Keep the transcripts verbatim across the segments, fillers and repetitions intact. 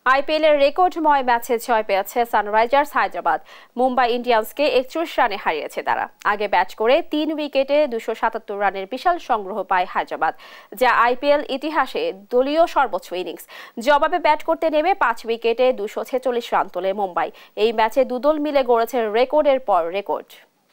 IPL এর রেকর্ডময় ম্যাচে জয় পেয়েছে সানরাইজার্স হায়দ্রাবাদ। মুম্বাই ইন্ডিয়ান্সকে একচল্লিশ রানে হারিয়েছে তারা। আগে ব্যাট করে তিন উইকেটে দুশো সাতাত্তর রানের বিশাল সংগ্রহ পায় হায়দ্রাবাদ, যা আইপিএল ইতিহাসে দলীয় সর্বোচ্চ ইনিংস। জবাবে ব্যাট করতে নেমে পাঁচ উইকেটে দুশো ছেচল্লিশ রান তোলে মুম্বাই। এই ম্যাচে দুদল মিলে গড়েছে রেকর্ডের পর রেকর্ড।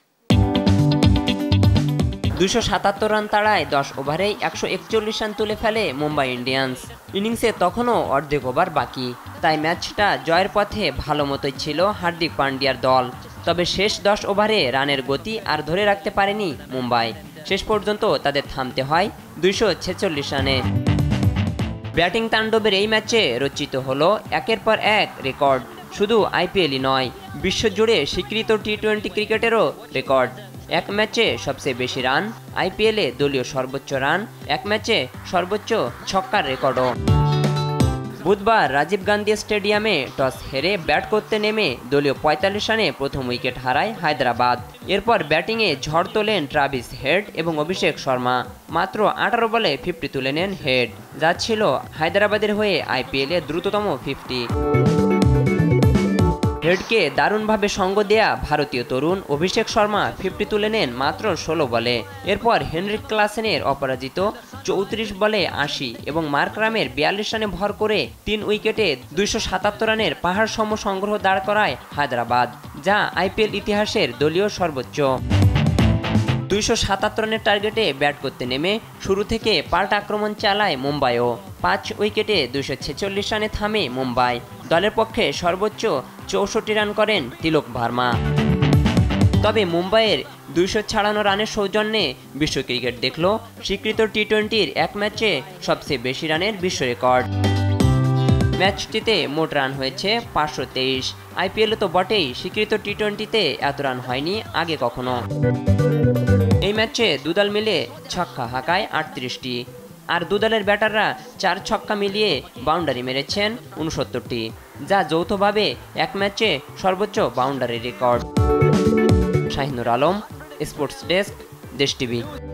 দুশো সাতাত্তর রান তাড়ায় দশ ওভারেই একশো একচল্লিশ রান তুলে ফেলে মুম্বাই ইন্ডিয়ান্স। ইনিংসে তখনও অর্ধেক ওভার বাকি, তাই ম্যাচটা জয়ের পথে ভালো মতোই ছিল হার্দিক পান্ডিয়ার দল। তবে শেষ দশ ওভারে রানের গতি আর ধরে রাখতে পারেনি মুম্বাই। শেষ পর্যন্ত তাদের থামতে হয় দুইশো ছেচল্লিশ রানে। ব্যাটিং তাণ্ডবের এই ম্যাচে রচিত হলো একের পর এক রেকর্ড। শুধু আইপিএলই নয়, বিশ্বজুড়ে স্বীকৃত টি টোয়েন্টি ক্রিকেটেরও রেকর্ড। এক ম্যাচে সবচেয়ে বেশি রান, আইপিএলে দলীয় সর্বোচ্চ রান, এক ম্যাচে সর্বোচ্চ ছক্কার রেকর্ডও। বুধবার রাজীব গান্ধী স্টেডিয়ামে টস হেরে ব্যাট করতে নেমে দলীয় পঁয়তাল্লিশ রানে প্রথম উইকেট হারায় হায়দ্রাবাদ। এরপর ব্যাটিংয়ে ঝড় তোলেন ট্রাভিস হেড এবং অভিষেক শর্মা। মাত্র আঠারো বলে ফিফটি তুলে নেন হেড, যা ছিল হায়দ্রাবাদের হয়ে আইপিএলে দ্রুততম ফিফটি। হেডকে দারুণভাবে সঙ্গ দেয়া ভারতীয় তরুণ অভিষেক শর্মা ফিফটি তুলে নেন মাত্র ষোলো বলে। এরপর হেনরিক ক্লাসেনের অপরাজিত চৌত্রিশ বলে আশি এবং মার্করামের বিয়াল্লিশ রানে ভর করে তিন উইকেটে দুইশো সাতাত্তর রানের পাহাড় সম সংগ্রহ দাঁড় করায় হায়দ্রাবাদ, যা আইপিএল ইতিহাসের দলীয় সর্বোচ্চ। দুইশো সাতাত্তর রানের টার্গেটে ব্যাট করতে নেমে শুরু থেকে পাল্টা আক্রমণ চালায় মুম্বাইও। পাঁচ উইকেটে দুইশো ছেচল্লিশ রানে থামে মুম্বাই। দলের পক্ষে সর্বোচ্চ চৌষট্টি রান করেন তিলক ভার্মা। তবে মুম্বাইয়ের দুইশো ছাড়ানো রানের সৌজন্যে বিশ্ব ক্রিকেট দেখল স্বীকৃত টি টোয়েন্টির এক ম্যাচে সবচেয়ে বেশি রানের বিশ্ব রেকর্ড। ম্যাচটিতে মোট রান হয়েছে পাঁচশো তেইশ। আইপিএলে তো বটেই, স্বীকৃত টি টোয়েন্টিতে এত রান হয়নি আগে কখনো। এই ম্যাচে দুদল মিলে ছক্কা হাঁকায় আটত্রিশটি, আর দুদলের ব্যাটাররা চার ছক্কা মিলিয়ে বাউন্ডারি মেরেছেন উনসত্তরটি, যা যৌথভাবে এক ম্যাচে সর্বোচ্চ boundary record. Shahinur Alam, sports desk, Desh TV.